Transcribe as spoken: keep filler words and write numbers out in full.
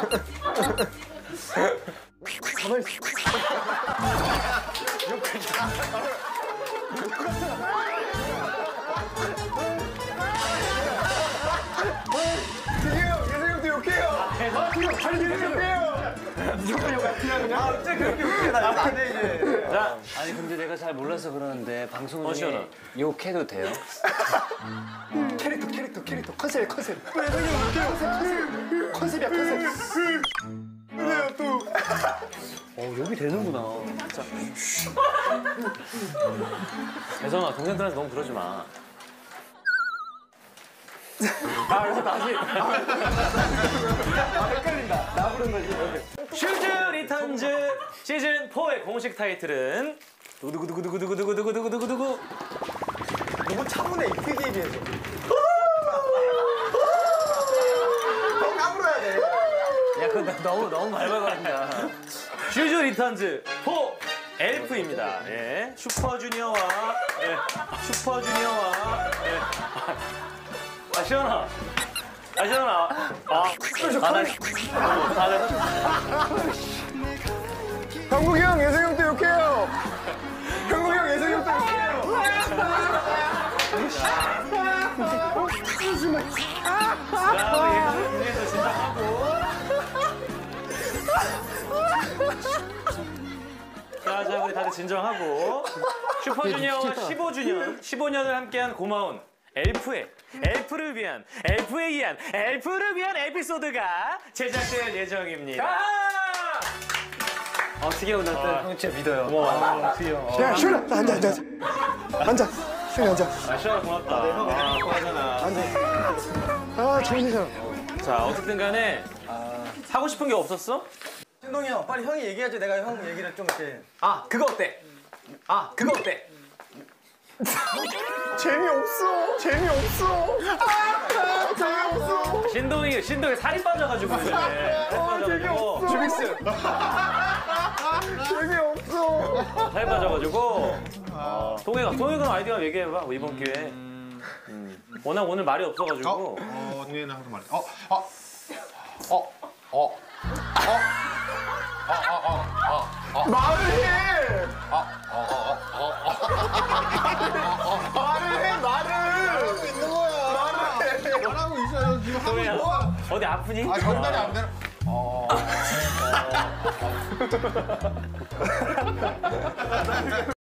가만히 있어. 예성형도 욕해요. 아, 그냥 다리 욕해요. 무조건 욕해. 그냥 그냥. 아, 어째 그렇게 욕해. 나 안 돼, 이제. 자, 아니 근데 내가 잘 몰라서 그러는데 방송 중에 욕해도 돼요? 음. 캐릭터, 캐릭터, 캐릭터. 컨셉, 컨셉. 예성형 욕해요. 컨셉, 컨셉이야, 컨셉. 그래요, 또. 어, 욕이 되는구나. 자. 예성아, 동생들한테 너무 그러지 마. 아, 그래서 다시. 아, 헷갈린다. 나 부른 거지. 슈즈 리턴즈 시즌 사의 공식 타이틀은 두구두구두구두구두구두구두구두구두구 너무 차분해, 이 피디에 비해서. 더 까불어야 돼. 야, 그거 너무 너무 발발거린다. 슈즈 리턴즈 사 엘프입니다. 예, 슈퍼주니어와 예, 슈퍼주니어와 예. 아, 시원아. 아, 시원아. 아, 아, 나 다들 형국이 형, 예성형도 욕해요. 형국이 형, 예성형도 욕해요. 자, 우리 위에서 진정하고. 자, 자, 우리 다들 진정하고. 슈퍼주니어와 십오 주년, 십오 년을 함께한 고마운 엘프의, 엘프를 위한, 엘프에 의한, 엘프를 위한 에피소드가 제작될 예정입니다. 어떻게 오늘 형 진짜 믿어요. 고마워. 드디어. 야, 슈라, 앉아, 앉아. 앉아. 슈라, 앉아. 아, 시원아 고맙다. 아, 고맙잖아. 앉아. 아, 정신이잖아. 자, 어쨌든 간에 하고 싶은 게 없었어? 신동이 형, 빨리 형이 얘기하지. 내가 형 얘기를 좀 이렇게. 아, 그거 어때? 아, 그거 어때? 재미없어. 재미없어. 아, 재미없어. 신동이, 신동이 살이 빠져가지고 그래. 살이 빠져가지고. 주빅스. 재미없어. 살이 빠져가지고. 어, 동해가, 동해가 아이디어 얘기해봐, 이번 기회에. 음. 워낙 오늘 말이 없어가지고. 어, 어, 동해는 항상 말해. 어, 어, 어, 어, 어, 어, 어, 어, 어, 어. 말을 해. 말을 해, 말을. 말하고 있는 거야. 말을 해. 말하고 있어요. 지금 하고 동해야, 있는 거야. 어디 아프니? 아, 전달이 안 되는. 어. 어.